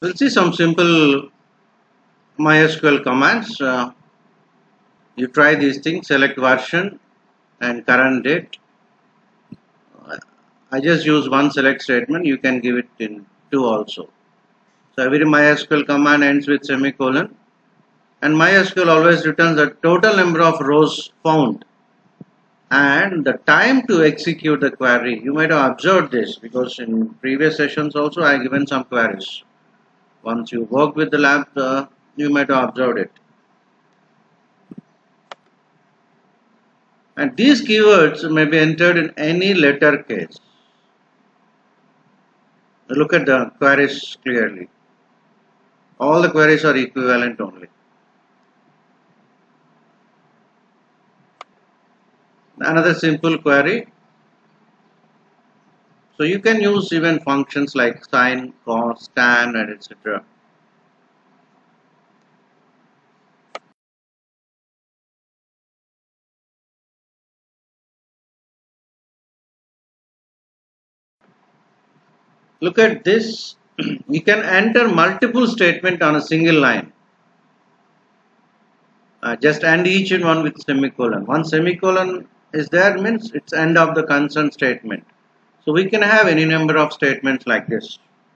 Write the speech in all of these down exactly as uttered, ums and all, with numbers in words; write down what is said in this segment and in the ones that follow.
We'll see some simple MySQL commands. Uh, you try these things, select version and current date. I just use one select statement. You can give it in two also. So every MySQL command ends with semicolon, and MySQL always returns the total number of rows found and the time to execute the query. You might have observed this because in previous sessions also I have given some queries. Once you work with the lab, uh, you might have observed it. And these keywords may be entered in any letter case. Look at the queries clearly. All the queries are equivalent only. Another simple query. So you can use even functions like sign, cos, tan, and et cetera. Look at this. You can enter multiple statements on a single line. Uh, just end each and one with semicolon. One semicolon is there means it's end of the concerned statement. So we can have any number of statements like this.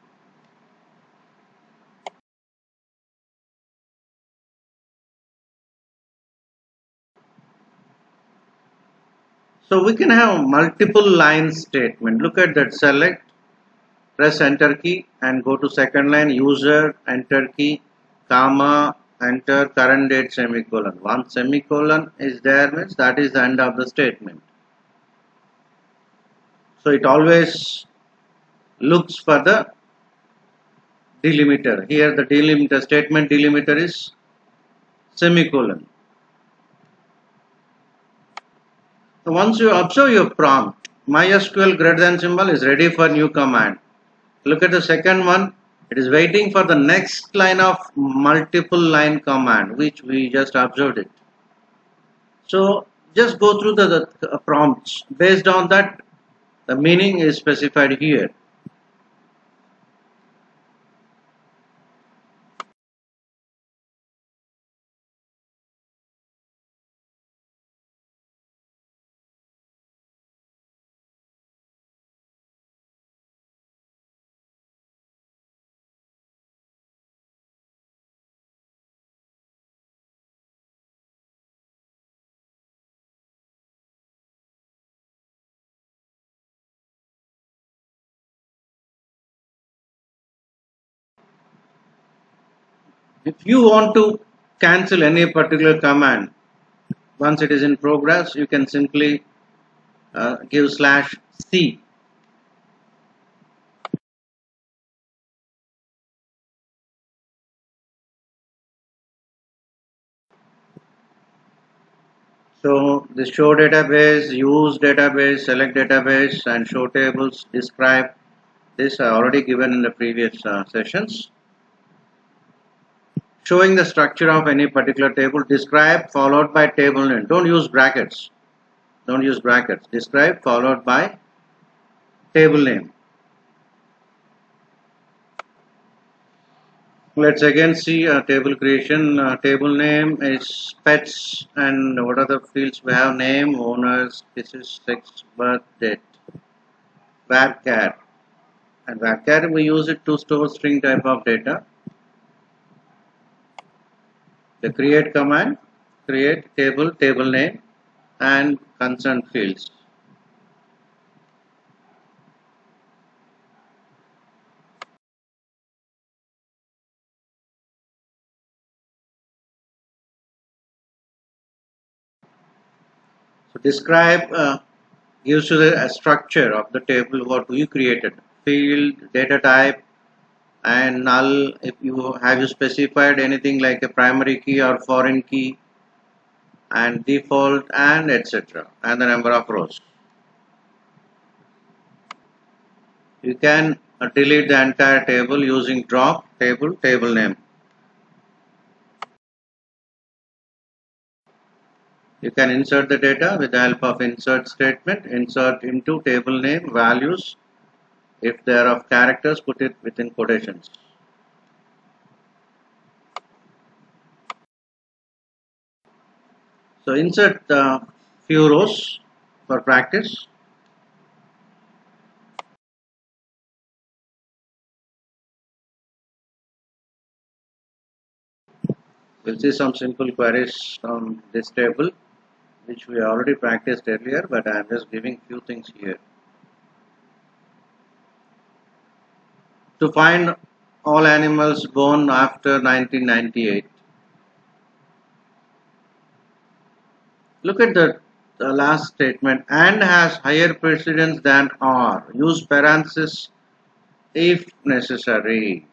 So we can have multiple line statement. Look at that. Select, press enter key and go to second line, user, enter key, comma, enter, current date, semicolon. One semicolon is there means that is the end of the statement. So it always looks for the delimiter. Here the delimiter, statement delimiter is semicolon. So once you observe your prompt, MySQL greater than symbol is ready for new command. Look at the second one. It is waiting for the next line of multiple line command, which we just observed it. So just go through the, the prompts. Based on that, the meaning is specified here. If you want to cancel any particular command, once it is in progress, you can simply uh, give slash C. So the show database, use database, select database, and show tables describe this are already given in the previous uh, sessions. Showing the structure of any particular table, describe followed by table name. Don't use brackets. Don't use brackets. Describe followed by table name. Let's again see a table creation. Uh, table name is pets, and what are the fields we have? Name, owners, this is sex, birth, date. Varchar, and varchar we use it to store string type of data. The create command, create table, table name, and concerned fields. So describe uh, gives you the structure of the table what you created, field, data type, and null. If you have you specified anything like a primary key or foreign key, and default, and et cetera, and the number of rows. You can uh, delete the entire table using drop table table name. You can insert the data with the help of insert statement. Insert into table name values. If they are of characters, put it within quotations. So insert the few rows for practice. We'll see some simple queries from this table, which we already practiced earlier, but I am just giving few things here. To find all animals born after nineteen ninety-eight. Look at the, the last statement, and has higher precedence than are. Use parenthesis if necessary.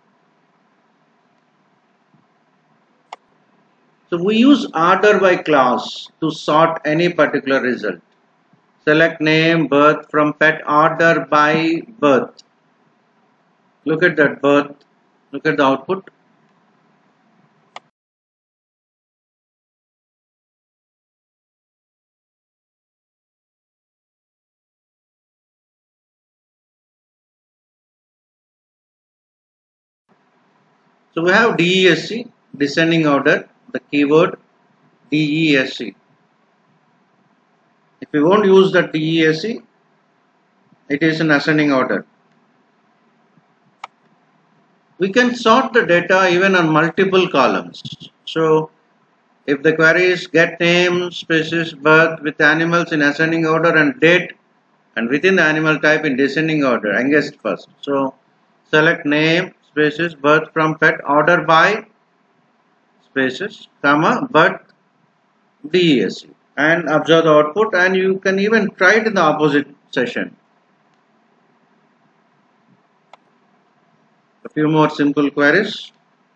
So we use order by clause to sort any particular result. Select name, birth from pet, order by birth. Look at that birth. Look at the output. So we have D E S C, descending order, the keyword D E S C. If we won't use the D E S C, it is in ascending order. We can sort the data even on multiple columns. So if the query is get name, species, birth with animals in ascending order and date, and within the animal type in descending order, youngest first. So select name, species, birth from pet, order by species, comma, birth, D E S C, and observe the output, and you can even try it in the opposite session. A few more simple queries.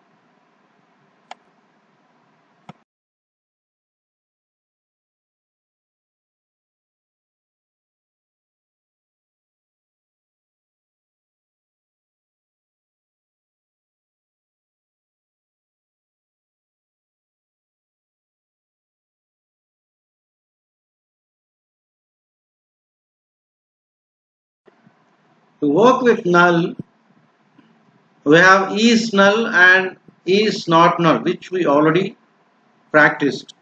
To work with null, we have is null and is not null, which we already practiced.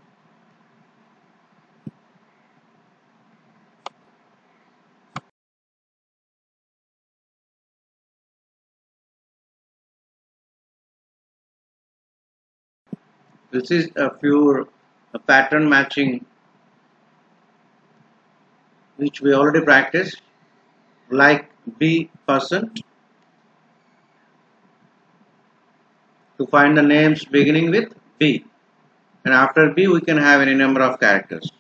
This is a few a pattern matching which we already practiced, like B percent, to find the names beginning with B, and after B we can have any number of characters.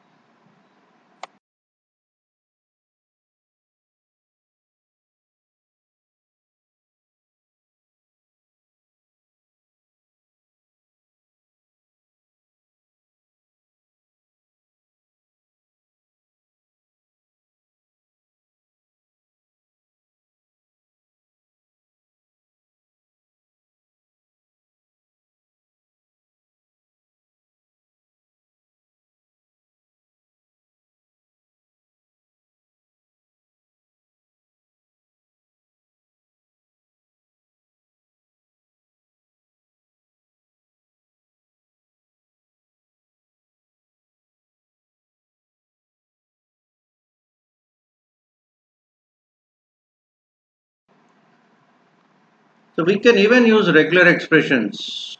So we can even use regular expressions,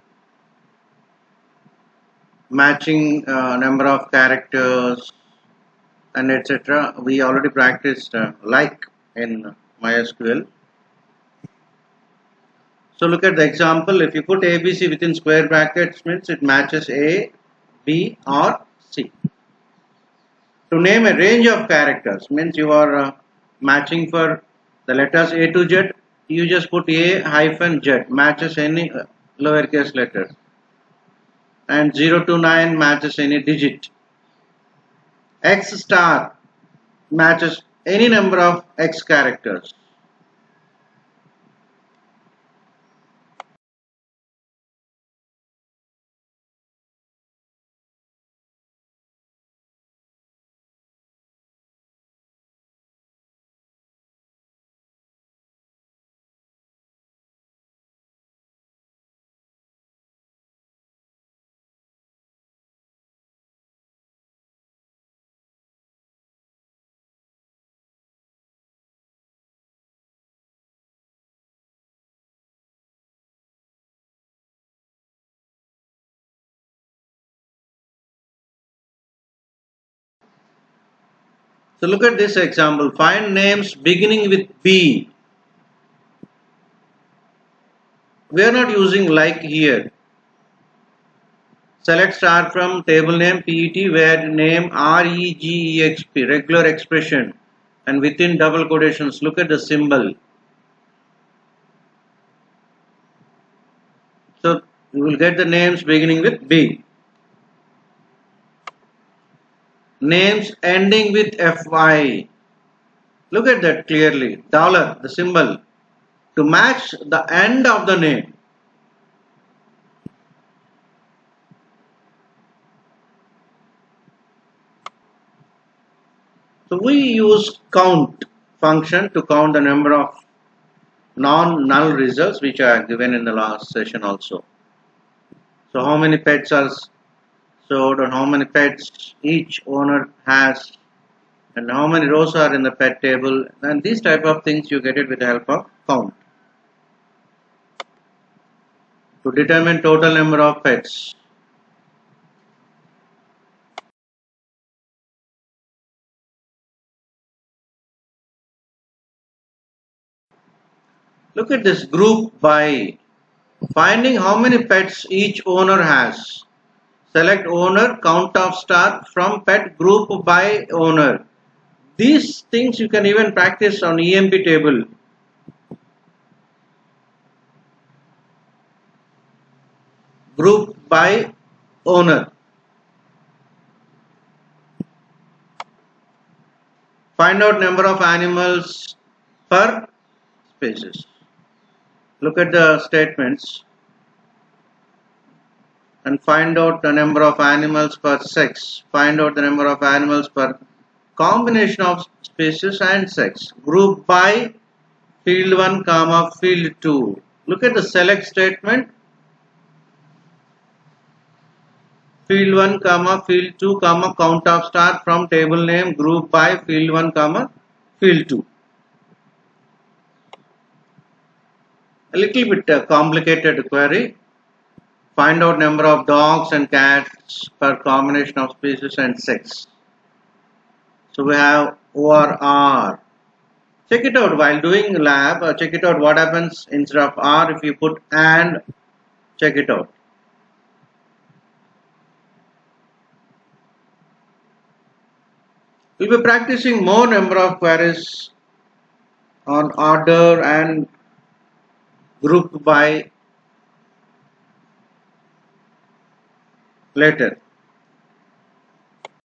matching uh, number of characters and et cetera. We already practiced uh, like in MySQL. So look at the example. If you put A B C within square brackets, means it matches A, B or C. To name a range of characters, means you are uh, matching for the letters A to Z. You just put A hyphen Z, matches any uh, lowercase letter, and zero to nine matches any digit. X star matches any number of X characters. So look at this example. Find names beginning with B. We are not using like here. Select star from table name P E T where name R E G E X P, regular expression, and within double quotations look at the symbol. So you will get the names beginning with B. Names ending with F Y. Look at that clearly. Dollar, the symbol, to match the end of the name. So we use count function to count the number of non-null results which are given in the last session also. So how many pets are sold and how many pets each owner has and how many rows are in the pet table, and these type of things you get it with the help of count. To determine total number of pets. Look at this group by. Finding how many pets each owner has. Select owner, count of star from pet group by owner. These things you can even practice on E M P table. Group by owner. Find out number of animals per species. Look at the statements and find out the number of animals per sex. Find out the number of animals per combination of species and sex. Group by field one comma field two. Look at the select statement. Field one comma field two comma count of star from table name group by field one comma field two. A little bit uh, complicated query. Find out number of dogs and cats per combination of species and sex. So we have O R R. Check it out while doing lab. Uh, check it out what happens instead of R if you put and. Check it out. We'll be practicing more number of queries on order and group by later.